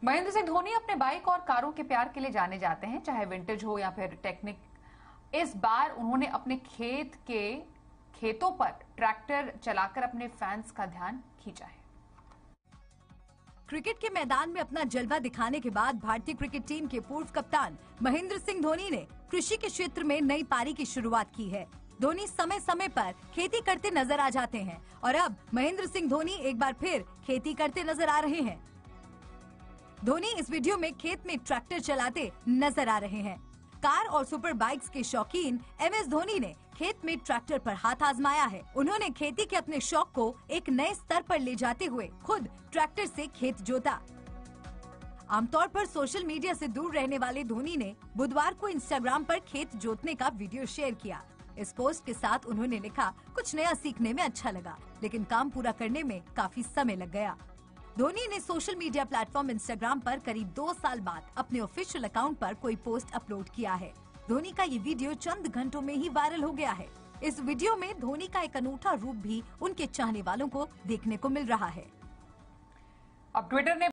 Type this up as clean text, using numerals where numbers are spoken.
महेंद्र सिंह धोनी अपने बाइक और कारों के प्यार के लिए जाने जाते हैं, चाहे विंटेज हो या फिर टेक्निक। इस बार उन्होंने अपने खेतों पर ट्रैक्टर चलाकर अपने फैंस का ध्यान खींचा है। क्रिकेट के मैदान में अपना जलवा दिखाने के बाद भारतीय क्रिकेट टीम के पूर्व कप्तान महेंद्र सिंह धोनी ने कृषि के क्षेत्र में नई पारी की शुरुआत की है। धोनी समय समय पर खेती करते नजर आ जाते हैं और अब महेंद्र सिंह धोनी एक बार फिर खेती करते नजर आ रहे हैं। धोनी इस वीडियो में खेत में ट्रैक्टर चलाते नजर आ रहे हैं। कार और सुपर बाइक्स के शौकीन MS धोनी ने खेत में ट्रैक्टर पर हाथ आजमाया है। उन्होंने खेती के अपने शौक को एक नए स्तर पर ले जाते हुए खुद ट्रैक्टर से खेत जोता। आमतौर पर सोशल मीडिया से दूर रहने वाले धोनी ने बुधवार को इंस्टाग्राम पर खेत जोतने का वीडियो शेयर किया। इस पोस्ट के साथ उन्होंने लिखा, कुछ नया सीखने में अच्छा लगा, लेकिन काम पूरा करने में काफी समय लग गया। धोनी ने सोशल मीडिया प्लेटफॉर्म इंस्टाग्राम पर करीब 2 साल बाद अपने ऑफिशियल अकाउंट पर कोई पोस्ट अपलोड किया है। धोनी का ये वीडियो चंद घंटों में ही वायरल हो गया है। इस वीडियो में धोनी का एक अनूठा रूप भी उनके चाहने वालों को देखने को मिल रहा है। अब ट्विटर ने